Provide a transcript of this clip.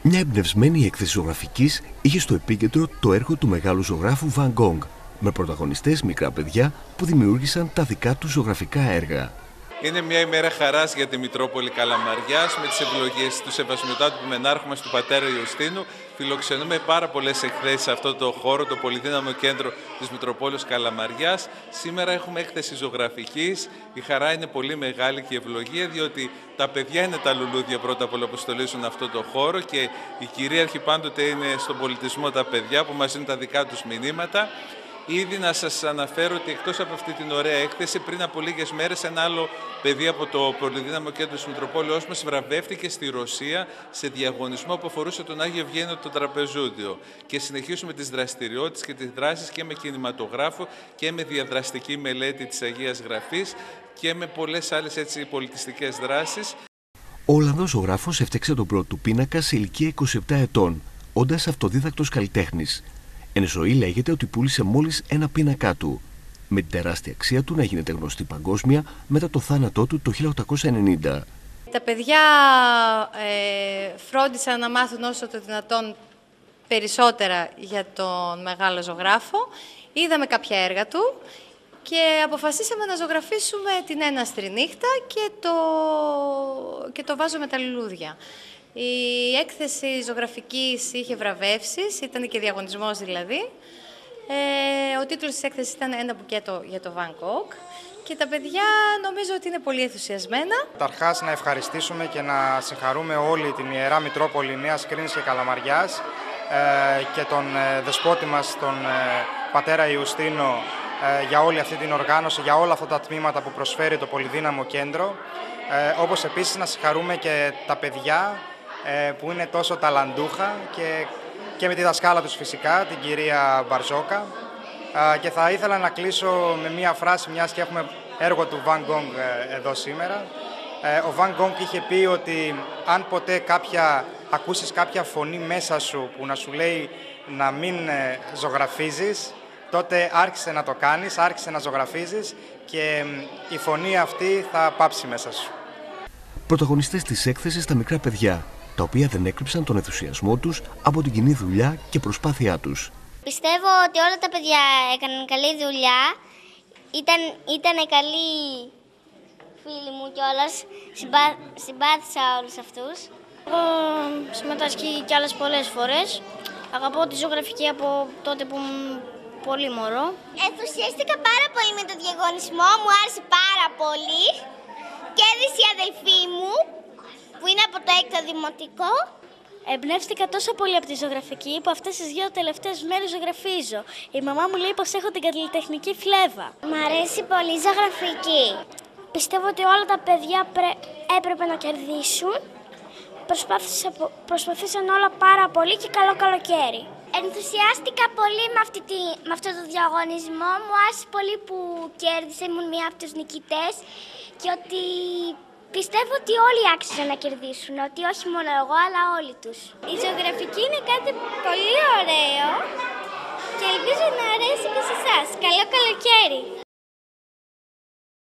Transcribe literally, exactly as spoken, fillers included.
Μια εμπνευσμένη έκθεση ζωγραφικής είχε στο επίκεντρο το έργο του μεγάλου ζωγράφου Van Gogh, με πρωταγωνιστές μικρά παιδιά που δημιούργησαν τα δικά τους ζωγραφικά έργα. Είναι μια ημέρα χαράς για τη Μητρόπολη Καλαμαριάς. Με τις ευλογίες του Σεβασμιωτάτου Πιμενάρχου του πατέρα Ιωστίνου, φιλοξενούμε πάρα πολλές εκθέσεις σε αυτό το χώρο, το πολυδύναμο κέντρο της Μητροπόλεως Καλαμαριάς. Σήμερα έχουμε έκθεση ζωγραφικής. Η χαρά είναι πολύ μεγάλη και η ευλογία, διότι τα παιδιά είναι τα λουλούδια πρώτα απ' όλα που στολίζουν αυτό το χώρο και η κυρίαρχη πάντοτε είναι στον πολιτισμό τα παιδιά που μας δίνουν τα δικά τους μηνύματα. Ήδη να σας αναφέρω ότι εκτός από αυτή την ωραία έκθεση, πριν από λίγες μέρες ένα άλλο παιδί από το πολυδύναμο κέντρο της Μητροπόλεως μας βραβεύτηκε στη Ρωσία σε διαγωνισμό που αφορούσε τον Άγιο Ευγένιο το τραπεζούντιο. Και συνεχίσουμε τις δραστηριότητες και τις δράσεις και με κινηματογράφο και με διαδραστική μελέτη της Αγίας Γραφής και με πολλές άλλες έτσι πολιτιστικές δράσεις. Ο Ολλανδός ζωγράφος έφτιαξε τον πρώτο του πίνακα σε ηλικία είκοσι επτά ετών, όντας αυτοδίδακτος καλλιτέχνης. Εν ζωή λέγεται ότι πούλησε μόλις ένα πίνακά του, με την τεράστια αξία του να γίνεται γνωστή παγκόσμια μετά το θάνατό του το χίλια οκτακόσια ενενήντα. Τα παιδιά ε, φρόντισαν να μάθουν όσο το δυνατόν περισσότερα για τον μεγάλο ζωγράφο. Είδαμε κάποια έργα του και αποφασίσαμε να ζωγραφίσουμε την έναστρη νύχτα και το, και το βάζο με τα λουλούδια. Η έκθεση ζωγραφικής είχε βραβεύσεις, ήταν και διαγωνισμός δηλαδή. Ε, ο τίτλος της έκθεσης ήταν «Ένα μπουκέτο για το Van Gogh» και τα παιδιά νομίζω ότι είναι πολύ ενθουσιασμένα. Καταρχάς να ευχαριστήσουμε και να συγχαρούμε όλη την Ιερά Μητρόπολη Νέας Κρίνης και Καλαμαριάς ε, και τον ε, δεσπότη μας, τον ε, πατέρα Ιουστίνο, ε, για όλη αυτή την οργάνωση, για όλα αυτά τα τμήματα που προσφέρει το πολυδύναμο κέντρο. Ε, όπως επίσης να συγχαρούμε και τα παιδιά που είναι τόσο ταλαντούχα και, και με τη δασκάλα τους φυσικά, την κυρία Μπαρζόκα. Και θα ήθελα να κλείσω με μία φράση, μιας και έχουμε έργο του Van Gogh εδώ σήμερα. Ο Van Gogh είχε πει ότι αν ποτέ κάποια, ακούσεις κάποια φωνή μέσα σου που να σου λέει να μην ζωγραφίζεις, τότε άρχισε να το κάνεις, άρχισε να ζωγραφίζεις και η φωνή αυτή θα πάψει μέσα σου. Πρωταγωνιστές της έκθεσης τα μικρά παιδιά, τα οποία δεν έκρυψαν τον ενθουσιασμό τους από την κοινή δουλειά και προσπάθειά τους. Πιστεύω ότι όλα τα παιδιά έκαναν καλή δουλειά, ήταν, ήταν καλοί φίλοι μου κιόλας, Συμπά, συμπάθησα όλους αυτούς. Έχω συμμετάσχει κι άλλες πολλές φορές, αγαπώ τη ζωγραφική από τότε που ήμουν πολύ μωρό. Ενθουσιάστηκα πάρα πολύ με το διαγωνισμό, μου άρεσε πάρα πολύ. Κέρδισε η αδελφή μου, που είναι από το έκτο δημοτικό. Εμπνεύστηκα τόσο πολύ από τη ζωγραφική που αυτές τις δύο τελευταίες μέρες ζωγραφίζω. Η μαμά μου λέει πως έχω την καλλιτεχνική φλέβα. Μ' αρέσει πολύ η ζωγραφική. Πιστεύω ότι όλα τα παιδιά πρέ... έπρεπε να κερδίσουν. Προσπαθήσαν όλα πάρα πολύ και καλό καλοκαίρι. Ενθουσιάστηκα πολύ με, αυτή τη... με αυτό το διαγωνισμό. Μου άρεσε πολύ που κέρδισε, ήμουν μία από τους νικητές και ότι πιστεύω ότι όλοι άξιζαν να κερδίσουν, ότι όχι μόνο εγώ, αλλά όλοι τους. Η ζωγραφική είναι κάτι πολύ ωραίο και ελπίζω να αρέσει και σε εσάς. Καλό καλοκαίρι!